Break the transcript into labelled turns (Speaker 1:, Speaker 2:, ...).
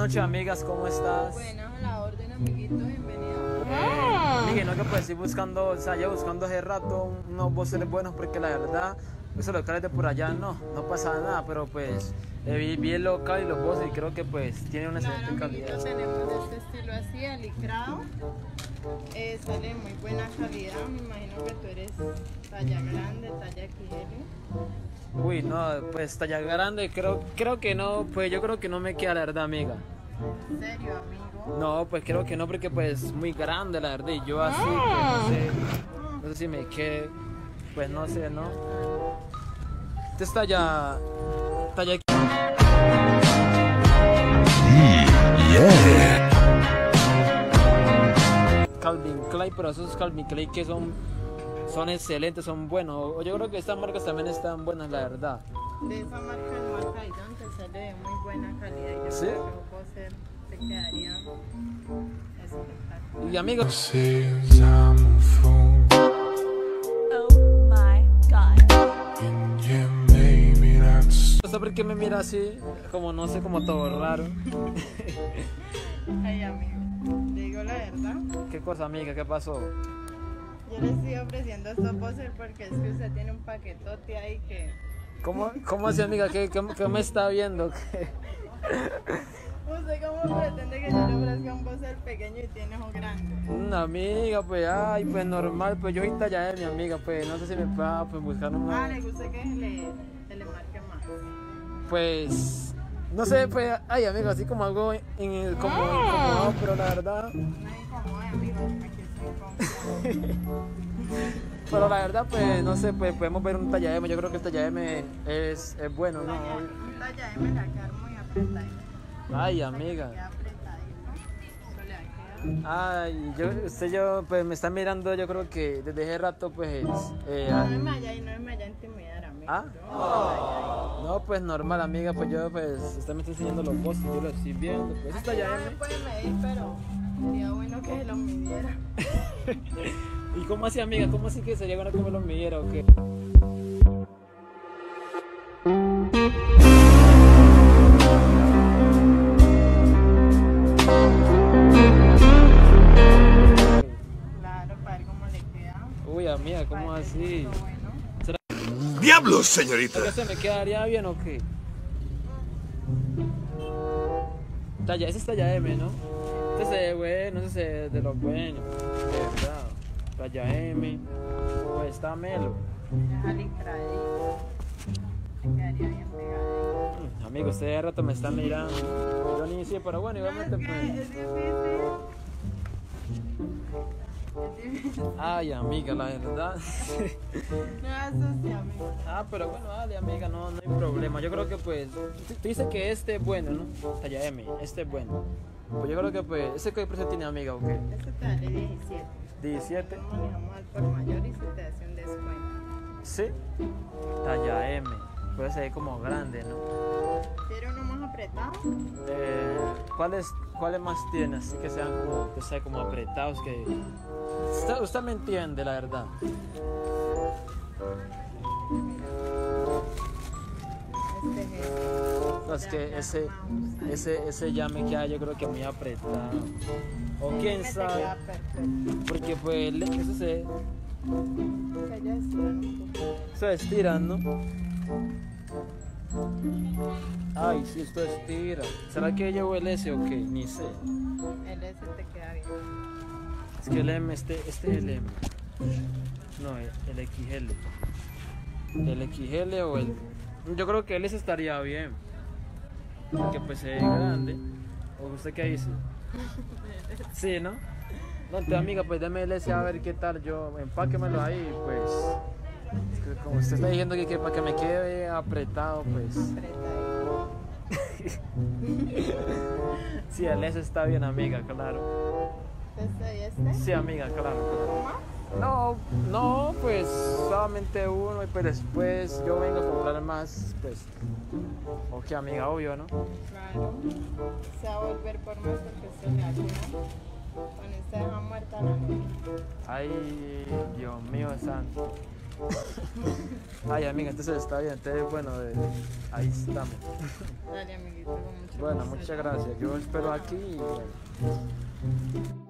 Speaker 1: noches, amigas, ¿cómo estás?
Speaker 2: Buenas, a la orden, amiguito, bienvenido.
Speaker 1: Miguel, no, que pues estoy buscando, o sea, ya buscando hace rato unos voces buenos porque la verdad, esos locales de por allá no pasa nada, pero pues vi el local y los voces y creo que pues tienen una
Speaker 2: Claro,
Speaker 1: excelente
Speaker 2: amiguito,
Speaker 1: calidad.
Speaker 2: tenemos de este estilo así, alicrado. Sale de muy buena calidad, me imagino que tú eres talla grande, talla XL.
Speaker 1: Uy, no, pues talla grande, creo que no, pues yo creo que no me queda la verdad, amiga.
Speaker 2: ¿En serio, amigo?
Speaker 1: No, pues creo que no porque pues muy grande la verdad y yo así, pues no sé si me quede, pues no sé, ¿no? Esta es talla
Speaker 3: Yeah.
Speaker 1: Calvin Klein, pero esos Calvin Klein que son excelentes, son buenos. Yo creo que estas marcas también están buenas, la verdad.
Speaker 2: De esa marca, el Marcaidón, te sale de muy buena calidad y yo
Speaker 1: ¿Sí?
Speaker 2: creo que vos te quedaría espectacular.
Speaker 1: Y amigos,
Speaker 3: Says I'm a fool,
Speaker 4: Oh my god.
Speaker 3: and yeah, maybe that's
Speaker 1: no sé por qué me mira así, como no sé, como todo raro.
Speaker 2: Ay, amigo, te digo la verdad.
Speaker 1: ¿Qué cosa, amiga? ¿Qué pasó?
Speaker 2: Yo le estoy ofreciendo estos poses porque es que usted tiene un paquetote ahí que...
Speaker 1: ¿Cómo así, amiga? ¿Qué me está viendo?
Speaker 2: ¿Usted cómo pretende que yo le ofrezca un boxer pequeño y tiene ojo grande?
Speaker 1: Una amiga, pues, ay, pues normal, pues yo soy talla de mi amiga, pues no sé si me pueda pues, buscar
Speaker 2: Ah,
Speaker 1: una...
Speaker 2: ¿le gusta que se le marque más?
Speaker 1: Pues, no sé, pues, ay, amiga, así como algo como incomodado, pero la verdad...
Speaker 2: No me incomoda, amigo, aquí estoy incómoda.
Speaker 1: Pero la verdad, pues, no sé, pues podemos ver un talla M, yo creo que el talla M es bueno, ¿no?
Speaker 2: Un talla M le va a quedar muy apretadito.
Speaker 1: Ay, amiga.
Speaker 2: Queda apretadito. Eso le va a quedar...
Speaker 1: Ay, yo, pues me está mirando, yo creo que desde ese rato, pues,
Speaker 2: No me vaya y no me vaya a intimidar, amigo.
Speaker 1: ¿Ah?
Speaker 2: Yo no me vaya
Speaker 1: no, pues normal, amiga, pues yo, pues, usted me está enseñando los posts, yo los estoy viendo, pues, esta
Speaker 2: ahí.
Speaker 1: talla
Speaker 2: No me
Speaker 1: M.
Speaker 2: puede medir, pero sería bueno que se lo midiera.
Speaker 1: ¿Y cómo así, amiga? ¿Cómo así que sería bueno que me los midiera o qué?
Speaker 2: Claro, para ver cómo le queda.
Speaker 1: Uy, amiga, ¿cómo
Speaker 2: Para ver
Speaker 1: así?
Speaker 2: si está bueno.
Speaker 3: ¡Diablos, señorita!
Speaker 1: ¿Qué se me quedaría bien o qué? Ese es talla M, ¿no? Este se ve bueno, ese se ve de los buenos, de verdad. Talla M, pues está melo.
Speaker 2: Es alicradito. Te quedaría bien pegadito.
Speaker 1: Amigo, usted de rato me está mirando. Yo ni sé, pero bueno, igualmente
Speaker 2: Es que
Speaker 1: pues.
Speaker 2: es difícil. Es difícil.
Speaker 1: Ay, amiga, la verdad.
Speaker 2: No asuste, amigo.
Speaker 1: Pero bueno, dale, amiga, no hay problema. Yo creo que pues. Tú dices que este es bueno, ¿no? Talla M, este es bueno. Pues yo creo que pues. ¿Ese qué precio tiene, amiga, o qué?
Speaker 2: Este te vale 17.
Speaker 1: 17.
Speaker 2: Nosotros manejamos al por mayor y se te hace un descuento.
Speaker 1: Sí. Talla M. Puede ser como grande, ¿no?
Speaker 2: ¿Quiere uno más apretado?
Speaker 1: ¿Cuáles más tienes? Así que sean como, que sea como apretados, que... Usted me entiende, la verdad.
Speaker 2: Este
Speaker 1: No, es que ese ya me queda, yo creo que muy apretado. O quién
Speaker 2: te
Speaker 1: sabe.
Speaker 2: queda perfecto.
Speaker 1: Porque pues eso se
Speaker 2: Que ya estiran un poco.
Speaker 1: estiran, ¿no? Ay, sí, esto estira. ¿Será que llevo el S o qué? Ni sé.
Speaker 2: El S te queda bien.
Speaker 1: Es que el M, este es el M. No, el XL. El XL o el... Yo creo que el S estaría bien. Porque pues es grande. ¿O usted qué dice? Sí, ¿no? No, entonces, amiga, pues déme el S a ver qué tal. Yo empáquemelo ahí, pues... Es que como usted está diciendo que para que me quede apretado, pues...
Speaker 2: Apretadito.
Speaker 1: Sí, el S está bien, amiga, claro.
Speaker 2: ¿Este y este?
Speaker 1: Sí, amiga, claro.
Speaker 2: ¿Uno más?
Speaker 1: No, pues solamente uno y pues después yo vengo a comprar más, pues... Ok, amiga, obvio, ¿no?
Speaker 2: Claro. Se va a volver por más porque se le hace, ¿no? Con esta deja muerta la noche.
Speaker 1: Ay, Dios mío santo. Ay, amiga, entonces está bien. Entonces, bueno, ahí estamos.
Speaker 2: Dale, amiguito, con mucho
Speaker 1: Bueno,
Speaker 2: gusto.
Speaker 1: muchas gracias. Yo espero aquí y bueno.